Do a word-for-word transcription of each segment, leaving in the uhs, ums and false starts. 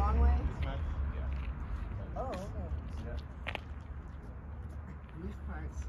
wrong way? Yeah. Oh, okay. Yeah. Which parts?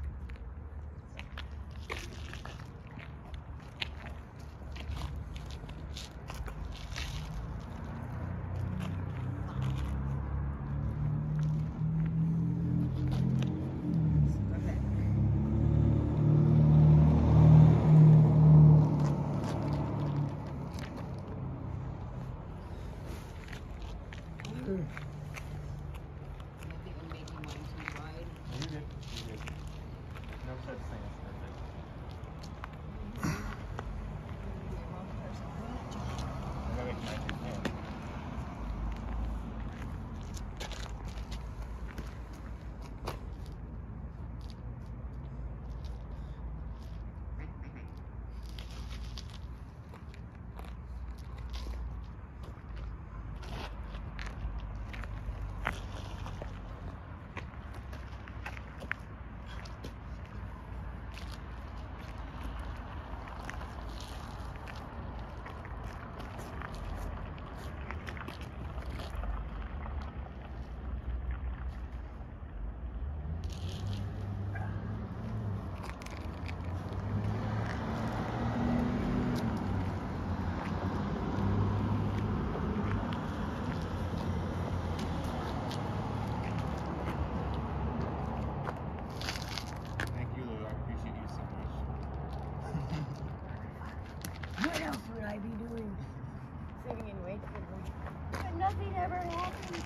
What else would I be doing? Sitting in Waitsburg. But nothing ever happens.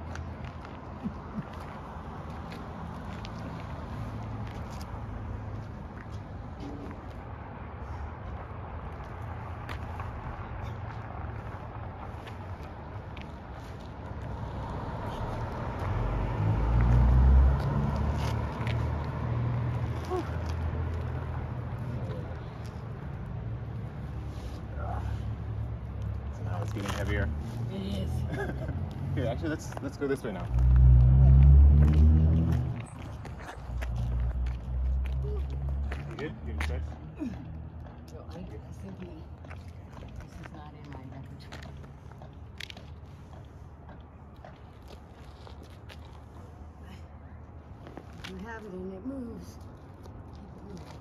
Getting heavier. It is. Here, actually, let's let's go this way now. You good? You can stretch? So I simply, this is not in my repertoire. If you have it and it moves, keep it moving.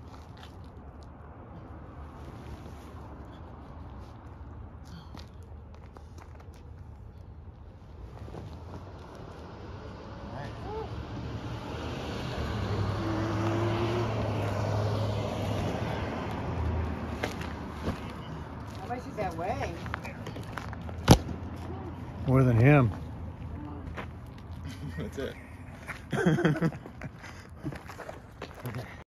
How much is that weigh? More than him. That's it.